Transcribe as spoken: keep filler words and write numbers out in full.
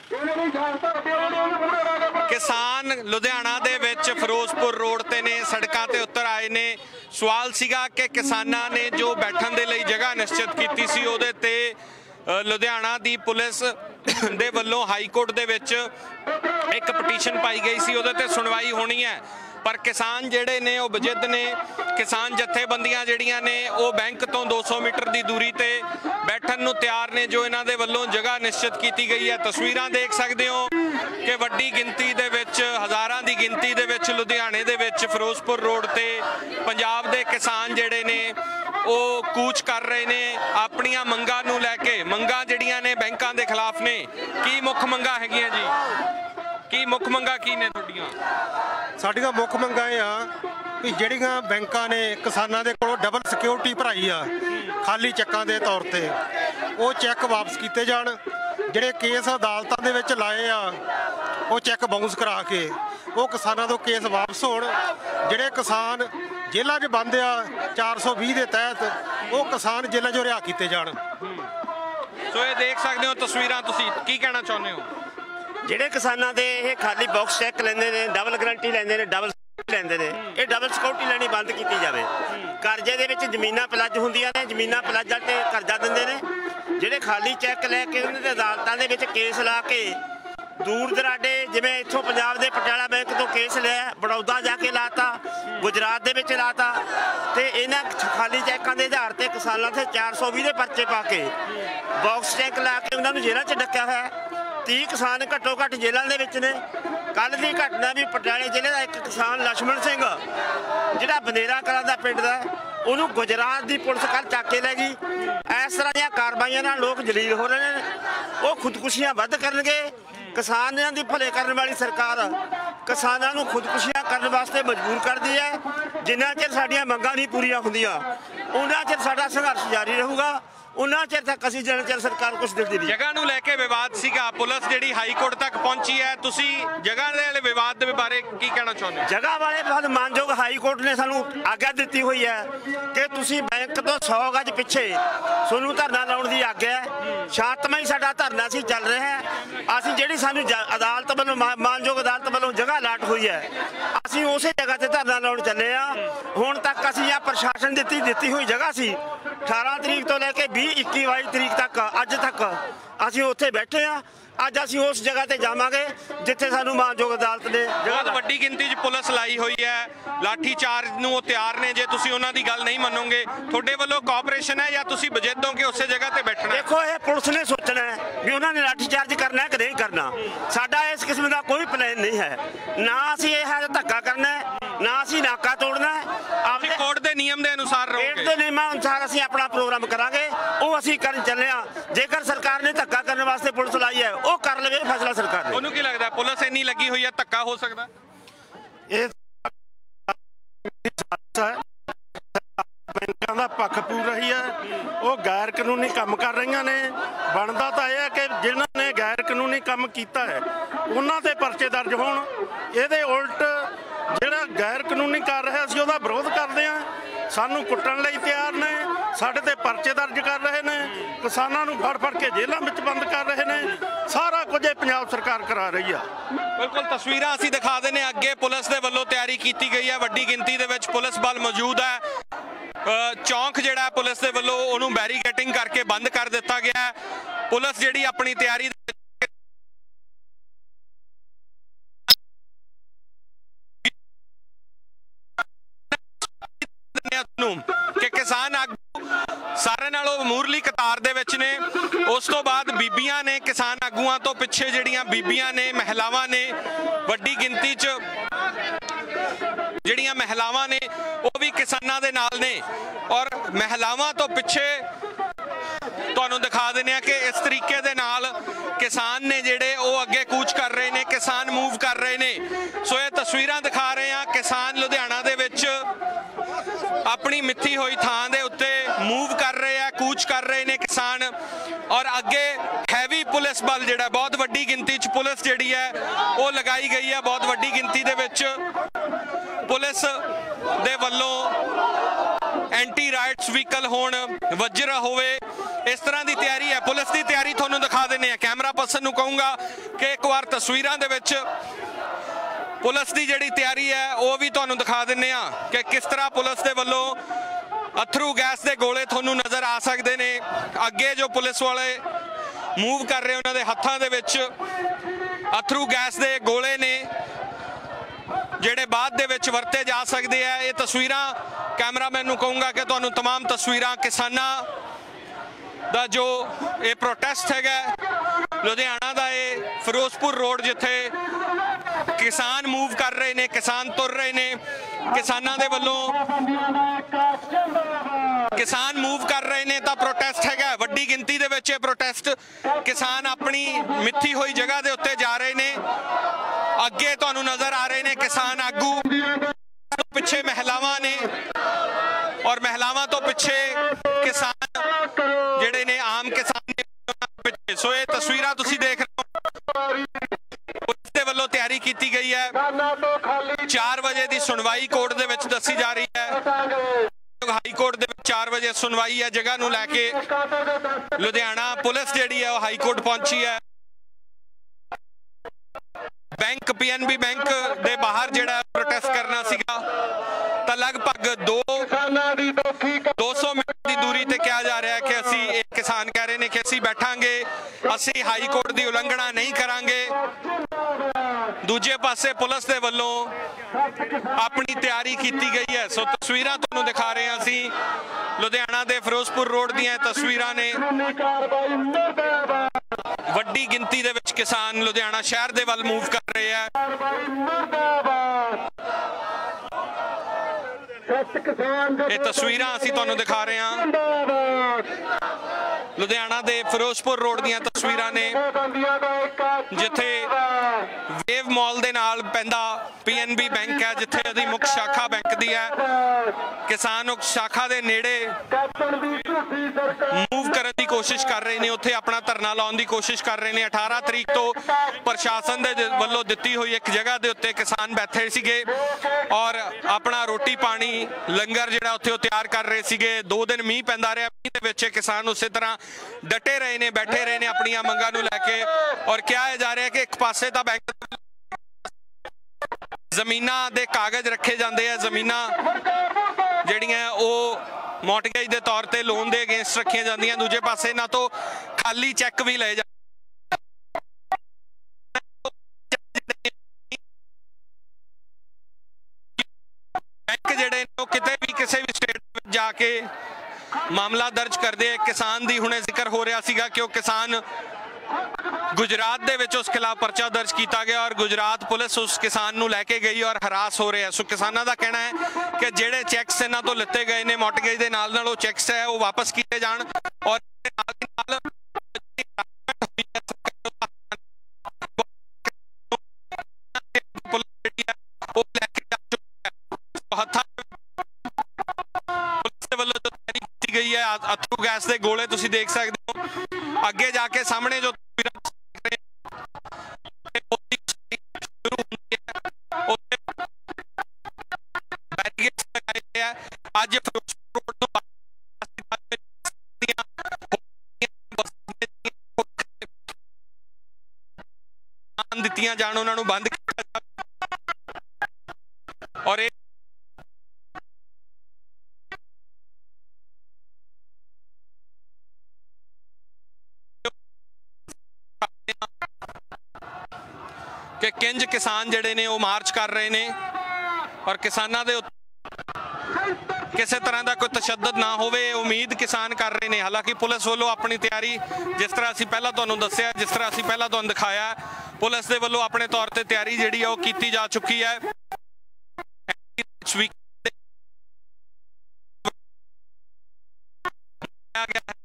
किसान लुधियाना दे विच फिरोजपुर रोड ते ने सड़कां ते उतर आए ने। सवाल सीगा कि किसानां ने जो बैठण दे लई जगह निश्चित कीती सी उहदे ते लुधियाना दी पुलिस दे वल्लों हाई कोर्ट दे विच एक पटीशन पाई गई सी, उहदे ते सुनवाई होनी है। पर किसान जिहड़े ने वो बजिद ने, किसान जथेबंदियां जिहड़ियां ने वो बैंक तो दो सौ मीटर की दूरी ते बैठण नूं तैयार ने, जो इन्हां दे वल्लों जगह निश्चित की गई है। तस्वीरां देख सकते हो कि वड्डी गिनती दे विच, हज़ारां दी गिनती दे विच लुधियाणे दे विच फिरोजपुर रोड ते पंजाब दे किसान जिहड़े ने वो कूच कर रहे ने अपनियां मंगां नूं लैके। मंगां जिहड़ियां ने बैंकां दे खिलाफ ने। की मुख मंगां हैगियां जी? की मुख मंगां की ने तुहाडीਆਂ? साडियां मुख मंगां ਇਹ ਆ कि ਜਿਹੜੀਆਂ ਬੈਂਕਾਂ ਨੇ ਕਿਸਾਨਾਂ ਦੇ ਕੋਲੋਂ ਡਬਲ ਸਿਕਿਉਰਿਟੀ ਭਰਾਈ ਆ ਖਾਲੀ ਚੈੱਕਾਂ ਦੇ ਤੌਰ ਤੇ, ਉਹ ਚੈੱਕ ਵਾਪਸ ਕੀਤੇ ਜਾਣ। ਜਿਹੜੇ ਕੇਸ ਅਦਾਲਤਾਂ ਦੇ ਵਿੱਚ ਲਾਏ ਆ ਉਹ ਚੈੱਕ ਬਾਉਂਸ ਕਰਾ ਕੇ ਉਹ ਕਿਸਾਨਾਂ ਤੋਂ ਕੇਸ ਵਾਪਸ ਹੋਣ। ਜਿਹੜੇ ਕਿਸਾਨ ਜੇਲ੍ਹਾਂ 'ਚ ਬੰਦ ਆ ਚਾਰ ਸੌ ਵੀਹ ਦੇ ਤਹਿਤ, ਉਹ ਕਿਸਾਨ ਜੇਲ੍ਹਾਂ 'ਚੋਂ ਰਿਹਾ ਕੀਤੇ ਜਾਣ। ਸੋ ਇਹ ਦੇਖ ਸਕਦੇ ਹੋ ਤਸਵੀਰਾਂ। ਤੁਸੀਂ ਕੀ ਕਹਿਣਾ ਚਾਹੁੰਦੇ ਹੋ? ਜਿਹੜੇ ਕਿਸਾਨਾਂ ਦੇ ਇਹ ਖਾਲੀ ਬਾਕਸ ਚੈੱਕ ਲੈਂਦੇ ਨੇ, ਡਬਲ ਗਰੰਟੀ ਲੈਂਦੇ ਨੇ, ਡਬਲ ਲੈਂਦੇ ਨੇ, ਇਹ ਡਬਲ ਸਿਕਿਉਰਿਟੀ ਲੈਣੀ ਬੰਦ ਕੀਤੀ ਜਾਵੇ। ਕਰਜ਼ੇ ਦੇ ਵਿੱਚ ਜ਼ਮੀਨਾਂ ਪਲੱਜ ਹੁੰਦੀਆਂ ਨੇ, ਜ਼ਮੀਨਾਂ ਪਲੱਜਾਂ ਤੇ ਕਰਜ਼ਾ ਦਿੰਦੇ ਨੇ। ਜਿਹੜੇ ਖਾਲੀ ਚੈੱਕ ਲੈ ਕੇ ਉਹਨਾਂ ਦੇ ਅਦਾਲਤਾਂ ਦੇ ਵਿੱਚ ਕੇਸ ਲਾ ਕੇ ਦੂਰ ਦਰਾਡੇ, ਜਿਵੇਂ ਇੱਥੋਂ ਪੰਜਾਬ ਦੇ ਪਟਿਆਲਾ ਬੈਂਕ ਤੋਂ ਕੇਸ ਲਿਆ, ਬੜੌਦਾ ਜਾ ਕੇ ਲਾਤਾ, ਗੁਜਰਾਤ ਦੇ ਵਿੱਚ ਲਾਤਾ, ਤੇ ਇਹਨਾਂ ਖਾਲੀ ਚੈੱਕਾਂ ਦੇ ਆਧਾਰ ਤੇ ਕਿਸਾਨਾਂ ਤੇ ਚਾਰ ਸੌ ਵੀਹ ਦੇ ਪਰਚੇ ਪਾ ਕੇ ਬਾਕਸ ਚੈੱਕ ਲਾ ਕੇ ਉਹਨਾਂ ਨੂੰ ਜੇਲ੍ਹਾਂ 'ਚ ਡੱਕਿਆ ਹੋਇਆ। तीह किसान घट्टो घट्ट जेलों के विच ने। कल की घटना भी पटियाले जिले का एक किसान लक्ष्मण सिंह जिहड़ा बनेरा कलां दा पिंड दा, उन्होंने गुजरात की पुलिस कल चक के लै गई। इस तरह दी कार्रवाइयां नाल लोग जलील हो रहे हैं। वो खुदकुशियां वध करनगे। किसानां दी भले करन वाली सरकार किसानां नूं खुदकुशियां करन वास्ते मजबूर करदी है। जिन्ना चिर साडीआं मंगां नहीं पूरीआं हुंदियां उन्ना चिर साडा संघर्ष जारी रहूगा। उन्ना चिर तक असीं जिन्ना चिर सरकार कुछ दिंदी नहीं। जगह नूं लैके विवाद सीगा, पुलिस जिहड़ी हाई कोर्ट तक पहुंची है। तुसीं जगह दे विवाद दे बारे की कहना चाहुंदे हो? जगह वाले बहुत मानयोग हाई कोर्ट ने सानूं आग्या दित्ती हुई है कि तुसीं बैंक तो सौ गज पिछे सोनू धरना लाउण दी आग्या है। शांतमई साडा धरना सी चल रहा है। असीं जिहड़ी सानूं अदालत वालों मानयोग अदालत वालों जगह अलाट हुई है, असीं उसे जगह ते धरना लाउण चले आ। हुण तक असीं आ प्रशासन दित्ती दित्ती हुई जगह सी अठारह तरीक तो लैके बीस इक्की बाई तरीक तक अज तक असीं उत्थे बैठे आ। अज असीं उस जगह ते जावांगे जिथे सानूं मानयोग अदालत ने बहुत वड्डी गिनती च पुलिस लाई हुई है। लाठी चार्ज नूं तैयार ने। जे तुसीं उन्हां दी गल नहीं मनोगे, तुहाडे वल्लों कोऑपरेशन है या तुसीं बजिद हो कि उसे जगह ते बैठना? देखो ये पुलिस ने सोचना है भी उन्होंने लाठी चार्ज करना है कि नहीं करना। साडा इस किस्म का कोई प्लान नहीं है। ना असीं ये धक्का करना है, ना असीं नाका तोड़ना है। आपने कोर्ट के नियम के अनुसार रहोगे? कोर्ट के नियमां अनुसार असीं अपना प्रोग्राम करांगे। वो असीं करन चले आ। जेकर सरकार ने धक्का करने वास्ते पुलिस लाई है वो कर लवे फैसला सरकार ने। उन्होंने की लगता पुलिस इन्नी लगी हुई है, धक्का हो सकता? बैंकों का पक्ष पूर रही है, वो गैर कानूनी काम कर रही ने। बनता तो यह है कि जिन्होंने गैर कानूनी काम किया है उन्होंने परचे दर्ज होण। ये उल्ट जिहड़ा गैर कानूनी कर रहा असीं उहदा विरोध करते हैं। सानू कुट्टण लई तैयार ने, साडे ते परचे दर्ज कर रहे हैं, किसानां नूं फड़ फड़ के जेलों में बंद कर रहे हैं। सारा कुछ पंजाब सरकार करा रही है। बिल्कुल तस्वीरां असीं दिखा देने। अगे पुलिस दे वल्लों तैयारी की गई है। वड्डी गिनती दे विच पुलिस बल मौजूद है। चौंक जिहड़ा पुलिस दे वल्लों उहनूं बैरीकेटिंग करके बंद कर दिता गया है। पुलिस जिहड़ी अपनी तैयारी कि किसान आगू सारे नालों मूरली कतार दे विच ने। उस तो बाद बीबियां ने, किसान आगूआं तो पिछे जिहड़ियां बीबियां ने, महिलावां ने, वड्डी गिनती च जिहड़ियां महिलावां ने वो भी किसानां दे नाल ने। और महिलावां तो पिछे तुहानूं दिखा दिंदे कि इस तरीके दे नाल किसान ने जिहड़े वो अगे कूच कर रहे ने, किसान मूव कर रहे ने। सो ये तस्वीरां दिखा रहे हैं। किसान लुधियाना दे विच अपनी मिथी हुई थां दे उत्ते मूव कर रहे हैं, कूच कर रहे ने किसान। और अगे हैवी पुलिस बल जिहड़ा बहुत वड्डी गिनती च पुलिस जिहड़ी है वो लगाई गई है। बहुत वड्डी गिनती दे विच पुलिस दे वल्लों एंटी राइट्स व्हीकल होण, वज्र होवे, इस तरह की तैयारी है। पुलिस की तैयारी तुहानूं दिखा दिंदे आ। कैमरा हसन ਨੂੰ ਕਹੂੰਗਾ ਕਿ ਇੱਕ ਵਾਰ ਤਸਵੀਰਾਂ ਦੇ ਵਿੱਚ ਪੁਲਿਸ ਦੀ ਜਿਹੜੀ ਤਿਆਰੀ ਹੈ ਉਹ ਵੀ ਤੁਹਾਨੂੰ ਦਿਖਾ ਦਿੰਨੇ ਆ ਕਿ ਕਿਸ ਤਰ੍ਹਾਂ ਪੁਲਿਸ ਦੇ ਵੱਲੋਂ ਅਥਰੂ ਗੈਸ ਦੇ ਗੋਲੇ ਤੁਹਾਨੂੰ ਨਜ਼ਰ ਆ ਸਕਦੇ ਨੇ। ਅੱਗੇ ਜੋ ਪੁਲਿਸ ਵਾਲੇ ਮੂਵ ਕਰ ਰਹੇ ਉਹਨਾਂ ਦੇ ਹੱਥਾਂ ਦੇ ਵਿੱਚ ਅਥਰੂ ਗੈਸ ਦੇ ਗੋਲੇ ਨੇ ਜਿਹੜੇ ਬਾਅਦ ਦੇ ਵਿੱਚ ਵਰਤੇ ਜਾ ਸਕਦੇ ਆ। ਇਹ ਤਸਵੀਰਾਂ ਕੈਮਰਾਮੈਨ ਨੂੰ ਕਹੂੰਗਾ ਕਿ ਤੁਹਾਨੂੰ तमाम ਤਸਵੀਰਾਂ ਕਿਸਾਨਾਂ ਦਾ ਜੋ ਇਹ ਪ੍ਰੋਟੈਸਟ ਹੈਗਾ ਲੁਧਿਆਣਾ ਦਾ, ਇਹ ਫਿਰੋਜ਼ਪੁਰ ਰੋਡ ਜਿੱਥੇ ਕਿਸਾਨ ਮੂਵ ਕਰ ਰਹੇ ਨੇ, ਕਿਸਾਨ ਤੁਰ ਰਹੇ ਨੇ, ਕਿਸਾਨਾਂ ਦੇ ਵੱਲੋਂ ਕਿਸਾਨ ਮੂਵ ਕਰ ਰਹੇ ਨੇ ਤਾਂ ਪ੍ਰੋਟੈਸਟ ਹੈਗਾ। ਵੱਡੀ ਗਿਣਤੀ ਦੇ ਵਿੱਚ ਇਹ ਪ੍ਰੋਟੈਸਟ ਕਿਸਾਨ ਆਪਣੀ ਮਿੱਥੀ ਹੋਈ ਜਗ੍ਹਾ ਦੇ ਉੱਤੇ ਜਾ ਰਹੇ ਨੇ। ਅੱਗੇ ਤੁਹਾਨੂੰ ਨਜ਼ਰ ਆ ਰਹੇ ਨੇ ਕਿਸਾਨ ਆਗੂ, ਪਿੱਛੇ ਮਹਿਲਾਵਾਂ ਨੇ ਔਰ ਮਹਿਲਾਵਾਂ ਤੋਂ ਪਿੱਛੇ ਕਿਸਾਨ ਜਿਹੜੇ ਨੇ ਆਮ ਕਿਸਾਨ ਨੇ ਪਿੱਛੇ। ਸੋ ਇਹ ਤਸਵੀਰਾਂ ਤੁਸੀਂ ਦੇਖ ਰਹੇ ਹੋ, ਪੁਲਿਸ ਦੇ ਵੱਲੋਂ ਤਿਆਰੀ ਕੀਤੀ ਗਈ ਹੈ। ਚਾਰ ਵਜੇ ਦੀ ਸੁਣਵਾਈ ਕੋਰਟ ਦੇ ਵਿੱਚ ਦੱਸੀ ਜਾ ਰਹੀ ਹੈ। ਹਾਈ ਕੋਰਟ ਦੇ ਵਿੱਚ ਚਾਰ ਵਜੇ ਸੁਣਵਾਈ ਹੈ। ਜਗ੍ਹਾ ਨੂੰ ਲੈ ਕੇ ਲੁਧਿਆਣਾ ਪੁਲਿਸ ਜਿਹੜੀ ਹੈ ਉਹ ਹਾਈ ਕੋਰਟ ਪਹੁੰਚੀ ਹੈ। ਬੈਂਕ ਪੀਐਨਬੀ ਬੈਂਕ ਦੇ ਬਾਹਰ ਜਿਹੜਾ ਪ੍ਰੋਟੈਸਟ ਕਰਨਾ ਸੀਗਾ ਤਾਂ ਲਗਭਗ ਦੋ ਦੋ ਸੌ ਮੀਟਰ ਦੀ ਦੂਰੀ ਤੇ ਕਿਹਾ ਜਾ ਰਿਹਾ ਹੈ ਕਿ ਅਸੀਂ, ਇਹ ਕਿਸਾਨ ਕਹਿ ਰਹੇ ਨੇ ਕਿ ਅਸੀਂ ਬੈਠਾਂਗੇ, ਅਸੀਂ ਹਾਈ ਕੋਰਟ ਦੀ ਉਲੰਘਣਾ ਨਹੀਂ ਕਰਾਂਗੇ। ਦੂਜੇ ਪਾਸੇ ਪੁਲਿਸ ਦੇ ਵੱਲੋਂ ਆਪਣੀ ਤਿਆਰੀ ਕੀਤੀ ਗਈ ਹੈ। ਸੋ ਤਸਵੀਰਾਂ ਤੁਹਾਨੂੰ ਦਿਖਾ ਰਹੇ ਹਾਂ ਅਸੀਂ ਲੁਧਿਆਣਾ ਦੇ ਫਿਰੋਜ਼ਪੁਰ ਰੋਡ ਦੀਆਂ ਤਸਵੀਰਾਂ ਨੇ। ਵੱਡੀ ਗਿਣਤੀ ਦੇ ਵਿੱਚ ਕਿਸਾਨ ਲੁਧਿਆਣਾ ਸ਼ਹਿਰ ਦੇ ਵੱਲ ਮੂਵ ਕਰ ਰਹੇ ਆ। ਇਹ ਤਸਵੀਰਾਂ ਅਸੀਂ ਤੁਹਾਨੂੰ ਦਿਖਾ ਰਹੇ ਹਾਂ ਲੁਧਿਆਣਾ ਦੇ ਫਿਰੋਜ਼ਪੁਰ ਰੋਡ ਦੀਆਂ ਤਸਵੀਰਾਂ ਨੇ ਜਿੱਥੇ ਵੇਵ ਮਾਲ ਦੇ ਨਾਲ ਪੈਂਦਾ ਪੀਐਨਬੀ ਬੈਂਕ ਹੈ, ਜਿੱਥੇ ਉਹਦੀ ਮੁੱਖ ਸ਼ਾਖਾ ਬੈਂਕ ਦੀ ਹੈ। ਕਿਸਾਨ ਉਸ ਸ਼ਾਖਾ ਦੇ ਨੇੜੇ ਮੂਵ ਕਰਨ ਦੀ ਕੋਸ਼ਿਸ਼ ਕਰ ਰਹੇ ਨੇ, ਉੱਥੇ ਆਪਣਾ ਧਰਨਾ ਲਾਉਣ ਦੀ ਕੋਸ਼ਿਸ਼ ਕਰ ਰਹੇ ਨੇ। ਅਠਾਰਾਂ ਤਰੀਕ ਤੋਂ ਪ੍ਰਸ਼ਾਸਨ ਦੇ ਵੱਲੋਂ ਦਿੱਤੀ ਹੋਈ ਇੱਕ ਜਗ੍ਹਾ ਦੇ ਉੱਤੇ ਕਿਸਾਨ ਬੈਠੇ ਸੀਗੇ ਔਰ ਆਪਣਾ ਰੋਟੀ ਪਾਣੀ ਲੰਗਰ ਜਿਹੜਾ ਉੱਥੇ ਉਹ ਤਿਆਰ ਕਰ ਰਹੇ ਸੀਗੇ। ਦੋ ਦਿਨ ਮੀਂਹ ਪੈਂਦਾ ਰਿਹਾ, ਮੀਂਹ ਦੇ ਵਿੱਚ ਕਿਸਾਨ ਉਸੇ ਤਰ੍ਹਾਂ ਡਟੇ ਰਹੇ ਨੇ, ਬੈਠੇ ਰਹੇ ਨੇ ਆਪਣੀਆਂ ਮੰਗਾਂ ਨੂੰ ਲੈ ਕੇ। ਔਰ ਕਿਹਾ ਜਾ ਰਿਹਾ ਕਿ ਇੱਕ ਪਾਸੇ ਤਾਂ ਬੈਂਕ ਜ਼ਮੀਨਾਂ ਦੇ ਕਾਗਜ਼ ਰੱਖੇ ਜਾਂਦੇ ਆ, ਜ਼ਮੀਨਾਂ ਜਿਹੜੀਆਂ ਉਹ ਮੌਰਟਗੇਜ ਦੇ ਤੌਰ ਤੇ ਲੋਨ ਦੇ ਅਗੇਂਸਟ ਰੱਖੀਆਂ ਜਾਂਦੀਆਂ, ਦੂਜੇ ਪਾਸੇ ਇਹਨਾਂ ਤੋਂ ਖਾਲੀ ਚੈੱਕ ਵੀ ਲਏ ਜਾਂਦੇ। ਬੈਂਕ ਜਿਹੜੇ ਨੇ ਉਹ ਕਿਤੇ ਵੀ ਕਿਸੇ ਵੀ ਸਟੇਟ ਵਿੱਚ ਜਾ ਕੇ ਮਾਮਲਾ ਦਰਜ ਕਰਦੇ ਆ। ਕਿਸਾਨ ਦੀ ਹੁਣੇ ਜ਼ਿਕਰ ਹੋ ਰਿਹਾ ਸੀਗਾ ਕਿ ਉਹ ਕਿਸਾਨ ਗੁਜਰਾਤ ਦੇ ਵਿੱਚ ਉਸ ਖਿਲਾਫ ਪਰਚਾ ਦਰਜ ਕੀਤਾ ਗਿਆ ਔਰ ਗੁਜਰਾਤ ਪੁਲਿਸ ਉਸ ਕਿਸਾਨ ਨੂੰ ਲੈ ਕੇ ਗਈ ਔਰ ਹਰਾਸ ਹੋ ਰਿਹਾ। ਸੋ ਕਿਸਾਨਾਂ ਦਾ ਕਹਿਣਾ ਹੈ ਕਿ ਜਿਹੜੇ ਚੈਕਸ ਇਹਨਾਂ ਤੋਂ ਲਿੱਤੇ ਗਏ ਨੇ ਮੌਰਟਗੇਜ ਦੇ ਨਾਲ ਨਾਲ, ਉਹ ਚੈਕਸ ਹੈ ਉਹ ਵਾਪਸ ਕੀਤੇ ਜਾਣ ਔਰ ਨਾਲ ਗਈ ਹੈ। ਅਥਰੂ ਗੈਸ ਦੇ ਗੋਲੇ ਤੁਸੀਂ ਦੇਖ ਸਕਦੇ ਹੋ। ਅੱਗੇ ਜਾ ਕੇ ਸਾਹਮਣੇ ਜੋ ਅੱਜ ਦਿੱਤੀਆਂ ਜਾਣ, ਉਹਨਾਂ ਨੂੰ ਬੰਦ ਕੀਤਾ ਔਰ ਇਹ ਕਿ ਕਿੰਜ ਕਿਸਾਨ ਜਿਹੜੇ ਨੇ ਉਹ ਮਾਰਚ ਕਰ ਰਹੇ ਨੇ ਔਰ ਕਿਸਾਨਾਂ ਦੇ ਕਿਸੇ ਤਰ੍ਹਾਂ ਦਾ ਕੋਈ ਤਸ਼ੱਦਦ ਨਾ ਹੋਵੇ, ਉਮੀਦ ਕਿਸਾਨ ਕਰ ਰਹੇ ਨੇ। ਹਾਲਾਂਕਿ ਪੁਲਿਸ ਵੱਲੋਂ ਆਪਣੀ ਤਿਆਰੀ, ਜਿਸ ਤਰ੍ਹਾਂ ਅਸੀਂ ਪਹਿਲਾਂ ਤੁਹਾਨੂੰ ਦੱਸਿਆ, ਜਿਸ ਤਰ੍ਹਾਂ ਅਸੀਂ ਪਹਿਲਾਂ ਤੁਹਾਨੂੰ ਦਿਖਾਇਆ, ਪੁਲਿਸ ਦੇ ਵੱਲੋਂ ਆਪਣੇ ਤੌਰ ਤੇ ਤਿਆਰੀ ਜਿਹੜੀ ਆ ਉਹ ਕੀਤੀ ਜਾ ਚੁੱਕੀ ਹੈ। ਗਿਆ